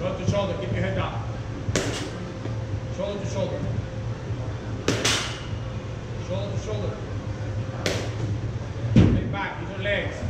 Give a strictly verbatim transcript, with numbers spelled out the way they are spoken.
Shoulder to shoulder, keep your head down. Shoulder to shoulder. Shoulder to shoulder. Leg back, use your legs.